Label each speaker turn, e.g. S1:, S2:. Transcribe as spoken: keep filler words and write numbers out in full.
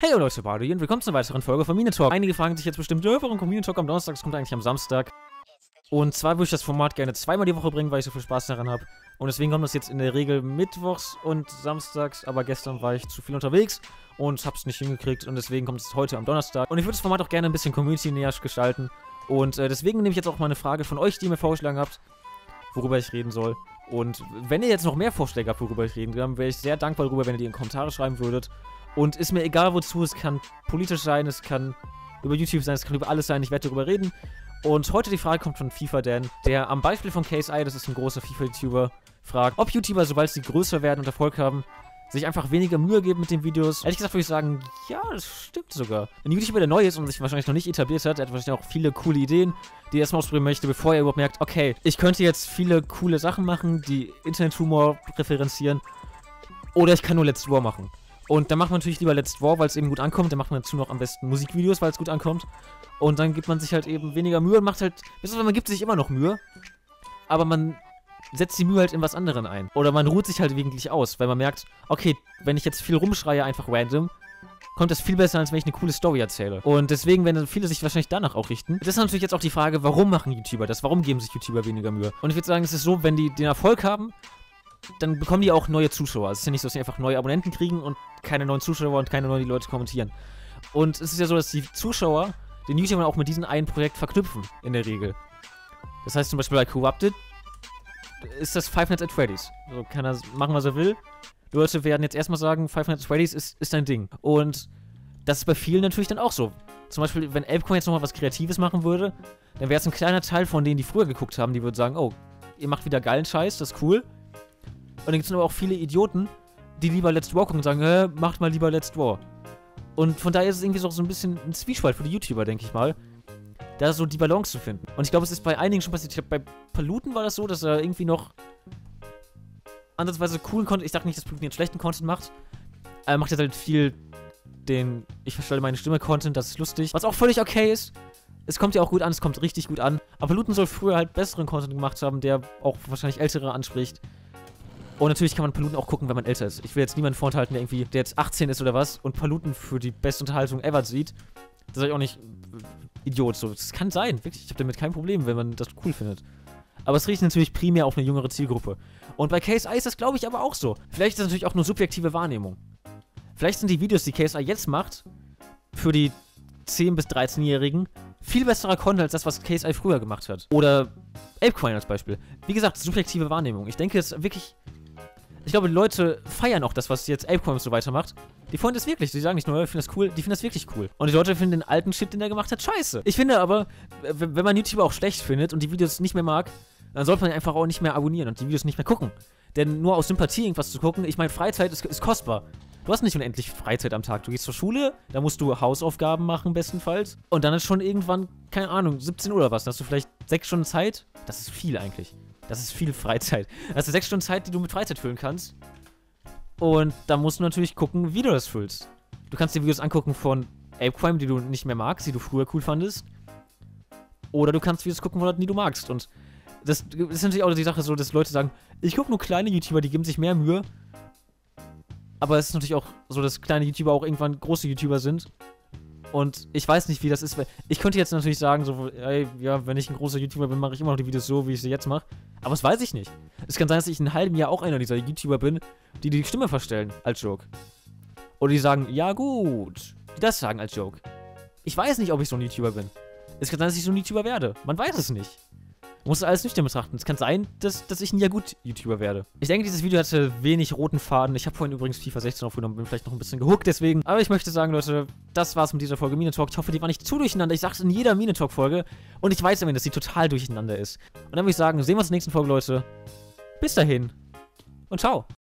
S1: Hey Leute, Bardo hier und willkommen zu einer weiteren Folge von Minitalk. Einige fragen sich jetzt bestimmt, ja, warum kommt Minitalk am Donnerstag? Das kommt eigentlich am Samstag. Und zwar würde ich das Format gerne zweimal die Woche bringen, weil ich so viel Spaß daran habe. Und deswegen kommt das jetzt in der Regel mittwochs und samstags, aber gestern war ich zu viel unterwegs und hab's nicht hingekriegt und deswegen kommt es heute am Donnerstag. Und ich würde das Format auch gerne ein bisschen community-näher gestalten. Und äh, deswegen nehme ich jetzt auch mal eine Frage von euch, die ihr mir vorgeschlagen habt, worüber ich reden soll. Und wenn ihr jetzt noch mehr Vorschläge habt, worüber ich reden kann, wäre ich sehr dankbar darüber, wenn ihr die in die Kommentare schreiben würdet. Und ist mir egal wozu, es kann politisch sein, es kann über YouTube sein, es kann über alles sein, ich werde darüber reden. Und heute die Frage kommt von FIFA Dan, der am Beispiel von K S I, das ist ein großer FIFA-YouTuber, fragt, ob YouTuber, sobald sie größer werden und Erfolg haben, sich einfach weniger Mühe geben mit den Videos. Ehrlich gesagt würde ich sagen, ja, das stimmt sogar. Ein YouTuber, der neu ist und sich wahrscheinlich noch nicht etabliert hat, der hat wahrscheinlich auch viele coole Ideen, die er erstmal ausprobieren möchte, bevor er überhaupt merkt, okay, ich könnte jetzt viele coole Sachen machen, die Internet-Humor referenzieren, oder ich kann nur Let's Draw machen. Und dann macht man natürlich lieber Let's Draw, weil es eben gut ankommt. Dann macht man dazu noch am besten Musikvideos, weil es gut ankommt. Und dann gibt man sich halt eben weniger Mühe und macht halt... Beziehungsweise man gibt sich immer noch Mühe, aber man setzt die Mühe halt in was anderem ein. Oder man ruht sich halt wirklich aus, weil man merkt, okay, wenn ich jetzt viel rumschreie, einfach random, kommt das viel besser, als wenn ich eine coole Story erzähle. Und deswegen werden viele sich wahrscheinlich danach auch richten. Das ist natürlich jetzt auch die Frage, warum machen YouTuber das? Warum geben sich YouTuber weniger Mühe? Und ich würde sagen, es ist so, wenn die den Erfolg haben, dann bekommen die auch neue Zuschauer. Es ist ja nicht so, dass sie einfach neue Abonnenten kriegen und keine neuen Zuschauer und keine neuen Leute kommentieren. Und es ist ja so, dass die Zuschauer den YouTuber auch mit diesem einen Projekt verknüpfen, in der Regel. Das heißt zum Beispiel bei Corrupted ist das Five Nights at Freddy's. So kann er machen, was er will. Die Leute werden jetzt erstmal sagen, Five Nights at Freddy's ist, ist ein Ding. Und das ist bei vielen natürlich dann auch so. Zum Beispiel, wenn Elbcoin jetzt nochmal was Kreatives machen würde, dann wäre es ein kleiner Teil von denen, die früher geguckt haben, die würden sagen, oh, ihr macht wieder geilen Scheiß, das ist cool. Und dann gibt es aber auch viele Idioten, die lieber Let's Draw gucken und sagen, äh, macht mal lieber Let's Draw. Und von daher ist es irgendwie so, so ein bisschen ein Zwiespalt für die YouTuber, denke ich mal, da so die Balance zu finden. Und ich glaube, es ist bei einigen schon passiert. Ich glaube, bei Paluten war das so, dass er irgendwie noch ansatzweise coolen Content, ich dachte nicht, dass Paluten jetzt schlechten Content macht, er macht jetzt halt viel den, ich verstelle meine Stimme Content, das ist lustig, was auch völlig okay ist. Es kommt ja auch gut an, es kommt richtig gut an. Aber Paluten soll früher halt besseren Content gemacht haben, der auch wahrscheinlich Ältere anspricht. Und natürlich kann man Paluten auch gucken, wenn man älter ist. Ich will jetzt niemanden vorenthalten, der irgendwie, der jetzt achtzehn ist oder was und Paluten für die beste Unterhaltung ever sieht. Das sag ich auch nicht, äh, Idiot, so. Das kann sein, wirklich. Ich habe damit kein Problem, wenn man das cool findet. Aber es riecht natürlich primär auf eine jüngere Zielgruppe. Und bei K S I ist das, glaube ich, aber auch so. Vielleicht ist das natürlich auch nur subjektive Wahrnehmung. Vielleicht sind die Videos, die K S I jetzt macht, für die zehn- bis dreizehnjährigen viel besserer Content als das, was K S I früher gemacht hat. Oder Elbcoin als Beispiel. Wie gesagt, subjektive Wahrnehmung. Ich denke, es ist wirklich... Ich glaube, die Leute feiern auch das, was jetzt Apecoin so weitermacht. Die freuen das wirklich. Die sagen nicht nur, ich finde das cool, die finden das wirklich cool. Und die Leute finden den alten Shit, den er gemacht hat, scheiße. Ich finde aber, wenn man YouTuber auch schlecht findet und die Videos nicht mehr mag, dann sollte man einfach auch nicht mehr abonnieren und die Videos nicht mehr gucken. Denn nur aus Sympathie irgendwas zu gucken, ich meine, Freizeit ist, ist kostbar. Du hast nicht unendlich Freizeit am Tag. Du gehst zur Schule, da musst du Hausaufgaben machen, bestenfalls. Und dann ist schon irgendwann, keine Ahnung, siebzehn Uhr oder was. Dann hast du vielleicht sechs Stunden Zeit. Das ist viel eigentlich. Das ist viel Freizeit. Das ist sechs Stunden Zeit, die du mit Freizeit füllen kannst. Und da musst du natürlich gucken, wie du das füllst. Du kannst dir Videos angucken von Apecoin, die du nicht mehr magst, die du früher cool fandest. Oder du kannst Videos gucken von Leuten, die du magst. Und das ist natürlich auch die Sache so, dass Leute sagen, ich gucke nur kleine YouTuber, die geben sich mehr Mühe. Aber es ist natürlich auch so, dass kleine YouTuber auch irgendwann große YouTuber sind. Und ich weiß nicht, wie das ist. Ich könnte jetzt natürlich sagen, so, ey, ja, wenn ich ein großer YouTuber bin, mache ich immer noch die Videos so, wie ich sie jetzt mache. Aber das weiß ich nicht. Es kann sein, dass ich in einem halben Jahr auch einer dieser YouTuber bin, die die Stimme verstellen als Joke. Oder die sagen, ja gut. Die das sagen als Joke. Ich weiß nicht, ob ich so ein YouTuber bin. Es kann sein, dass ich so ein YouTuber werde. Man weiß es nicht. Man muss alles nüchtern betrachten. Es kann sein, dass, dass ich ein Ja-Gut-YouTuber werde. Ich denke, dieses Video hatte wenig roten Faden. Ich habe vorhin übrigens FIFA sechzehn aufgenommen, bin vielleicht noch ein bisschen gehuckt deswegen. Aber ich möchte sagen, Leute, das war's mit dieser Folge Minitalk. Ich hoffe, die war nicht zu durcheinander. Ich sag's in jeder Minitalk-Folge. Und ich weiß immerhin, dass sie total durcheinander ist. Und dann würde ich sagen, sehen wir uns in der nächsten Folge, Leute. Bis dahin. Und ciao.